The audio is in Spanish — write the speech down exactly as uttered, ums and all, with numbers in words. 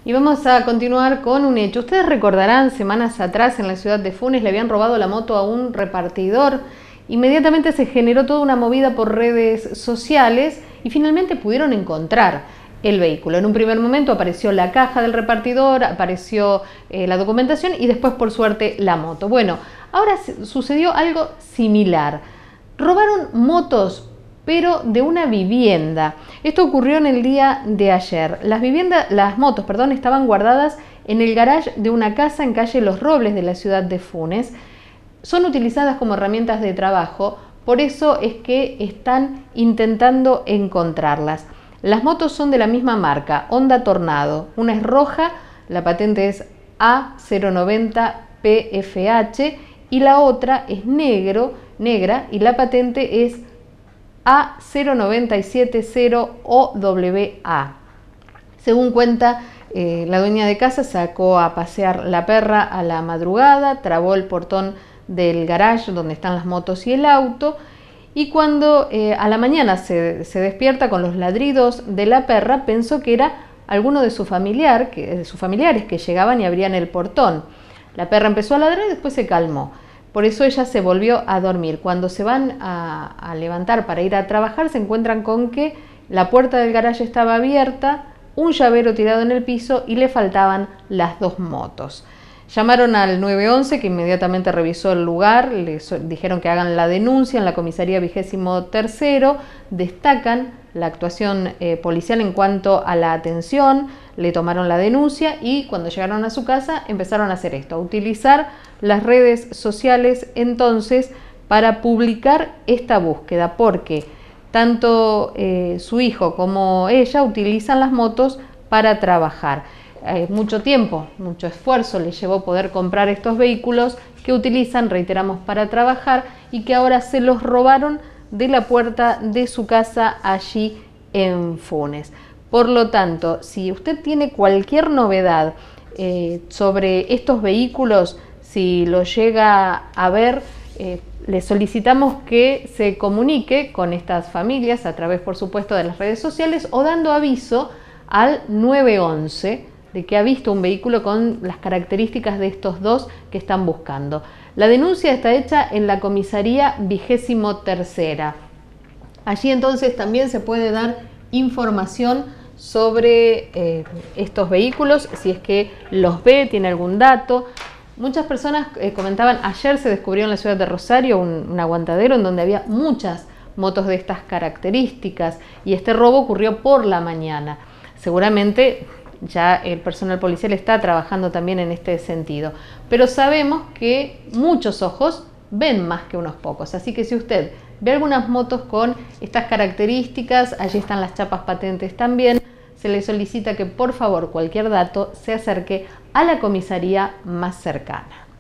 Y vamos a continuar con un hecho. Ustedes recordarán, semanas atrás en la ciudad de Funes le habían robado la moto a un repartidor. Inmediatamente se generó toda una movida por redes sociales y finalmente pudieron encontrar el vehículo. En un primer momento apareció la caja del repartidor, apareció eh, la documentación y después, por suerte, la moto. Bueno, ahora sucedió algo similar. Robaron motos, pero de una vivienda. Esto ocurrió en el día de ayer. Las viviendas, las motos, perdón, estaban guardadas en el garage de una casa en calle Los Robles de la ciudad de Funes. Son utilizadas como herramientas de trabajo, por eso es que están intentando encontrarlas. Las motos son de la misma marca, Honda Tornado. Una es roja, la patente es A cero noventa P F H y la otra es negro, negra y la patente es A cero nueve siete cero O W A. Según cuenta, eh, la dueña de casa sacó a pasear la perra a la madrugada, trabó el portón del garage donde están las motos y el auto, y cuando eh, a la mañana se, se despierta con los ladridos de la perra, pensó que era alguno de, su familiar, que, de sus familiares que llegaban y abrían el portón. La perra empezó a ladrar y después se calmó. Por eso ella se volvió a dormir. Cuando se van a, a levantar para ir a trabajar, se encuentran con que la puerta del garaje estaba abierta, un llavero tirado en el piso y le faltaban las dos motos. Llamaron al nueve once, que inmediatamente revisó el lugar, les dijeron que hagan la denuncia en la comisaría vigésimo tercero, destacan la actuación eh, policial en cuanto a la atención, le tomaron la denuncia y cuando llegaron a su casa empezaron a hacer esto, a utilizar las redes sociales entonces para publicar esta búsqueda, porque tanto eh, su hijo como ella utilizan las motos para trabajar. Eh, mucho tiempo, mucho esfuerzo les llevó poder comprar estos vehículos que utilizan, reiteramos, para trabajar y que ahora se los robaron de la puerta de su casa allí en Funes. Por lo tanto, si usted tiene cualquier novedad eh, sobre estos vehículos, si lo llega a ver, eh, le solicitamos que se comunique con estas familias a través, por supuesto, de las redes sociales o dando aviso al nueve once de que ha visto un vehículo con las características de estos dos que están buscando. La denuncia está hecha en la comisaría vigésimo tercera. Allí entonces también se puede dar información sobre eh, estos vehículos, si es que los ve, tiene algún dato. Muchas personas eh, comentaban, ayer se descubrió en la ciudad de Rosario un, un aguantadero en donde había muchas motos de estas características y este robo ocurrió por la mañana. Seguramente ya el personal policial está trabajando también en este sentido, pero sabemos que muchos ojos ven más que unos pocos, así que si usted ve algunas motos con estas características, allí están las chapas patentes también, se le solicita que por favor cualquier dato se acerque a la comisaría más cercana.